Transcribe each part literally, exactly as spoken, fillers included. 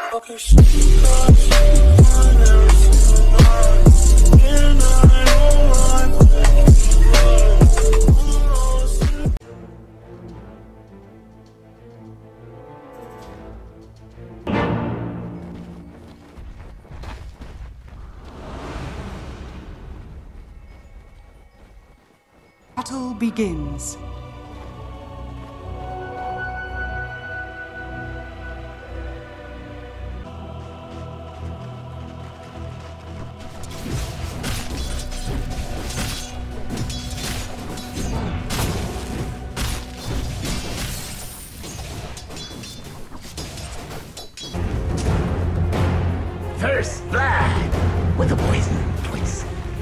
Battle begins. First blood with a poison twist.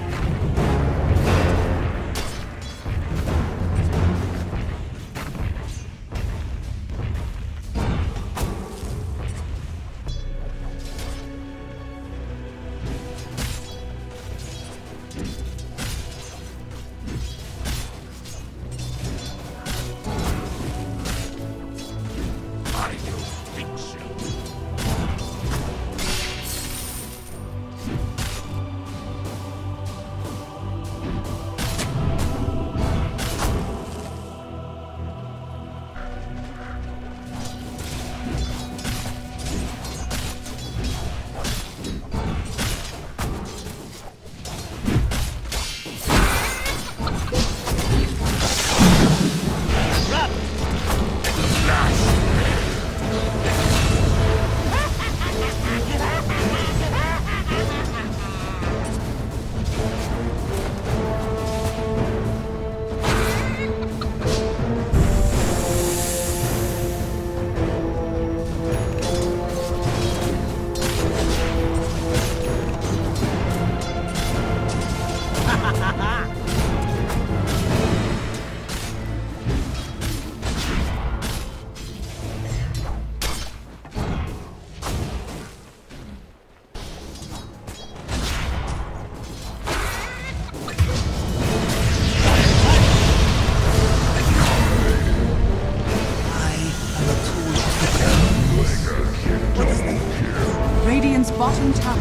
Radiant's bottom tower.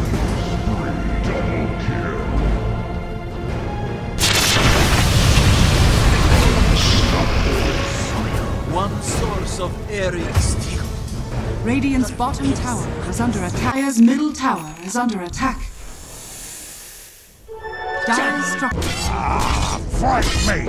One source of aerial steel. Radiant's bottom tower is under attack. Dire's middle tower is under attack. Dire structure. Ah, fight me!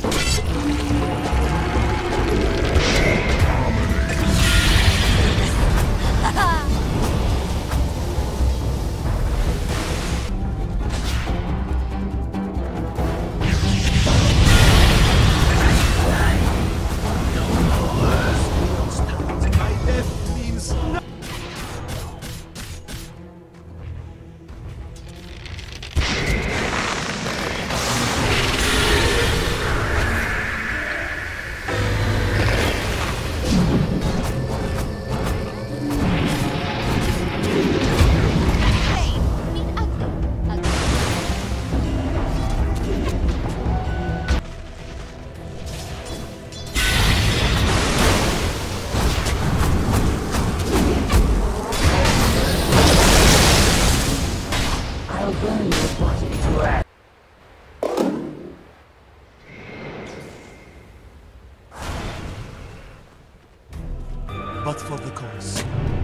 But for the cause.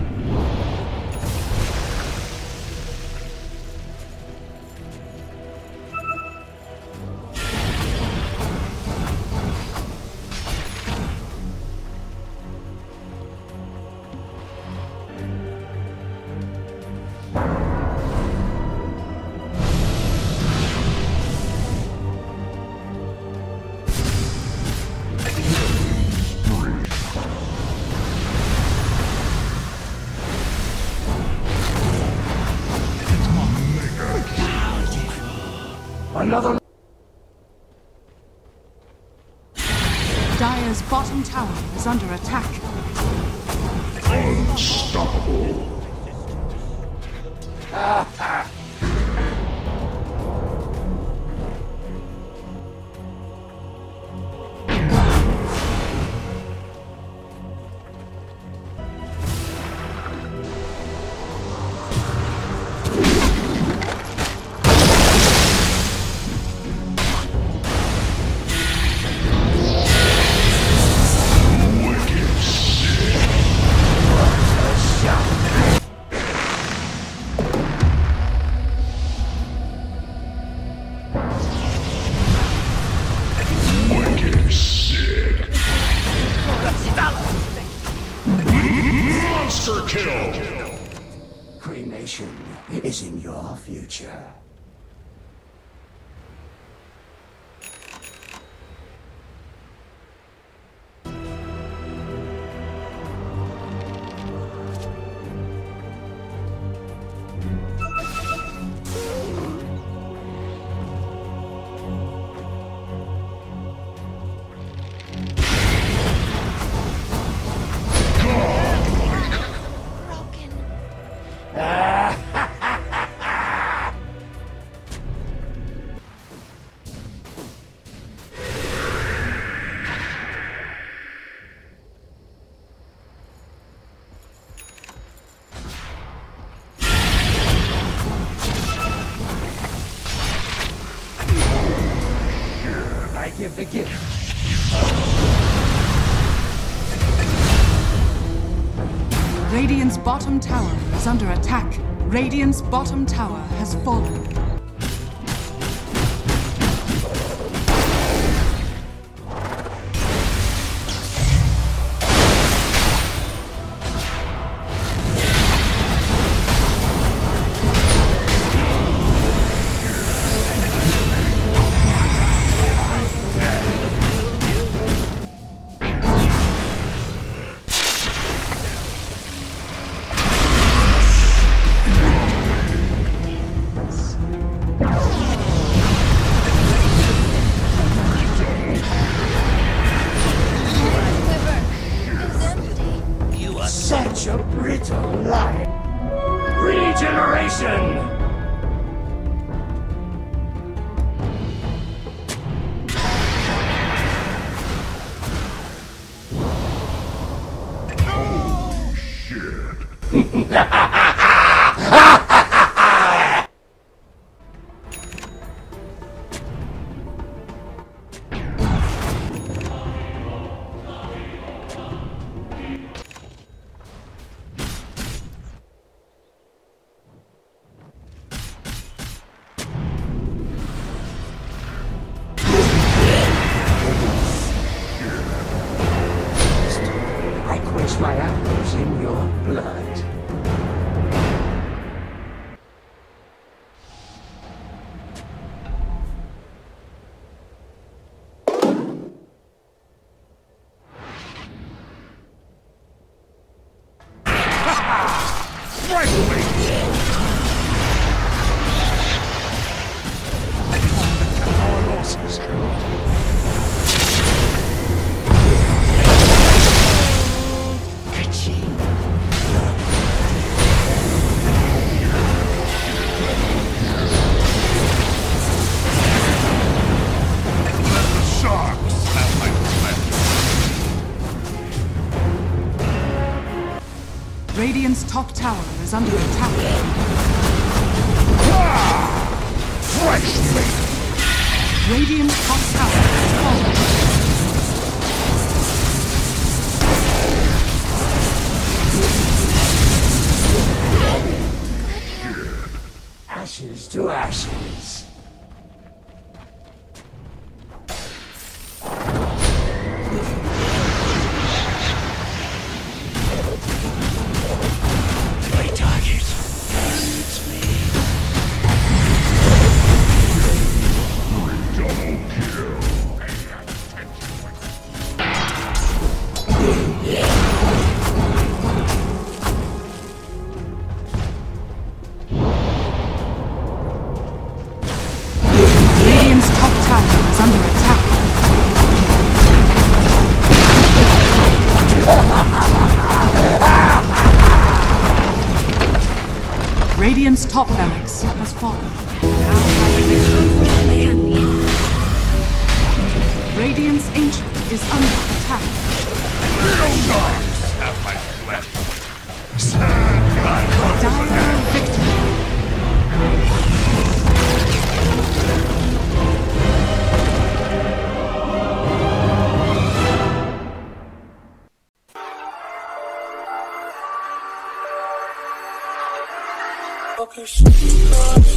Another. Dire's bottom tower is under attack. Unstoppable. Monster kill! Cremation is in your future. I give the gift. Radiant's bottom tower is under attack. Radiant's bottom tower has fallen. Such a brittle life. Regeneration! Oh, shit. I quench my arrows in your blood. Our losses. Radiant's top tower is under attack. Fresh meat! Radiant's top tower has fallen. Ashes to ashes. My target. It's me. Double kill! Radiant's top tower is under attack. Radiant's top barracks has fallen. Radiant's ancient is under attack. Little dogs have my flesh! Dire victory. Focus.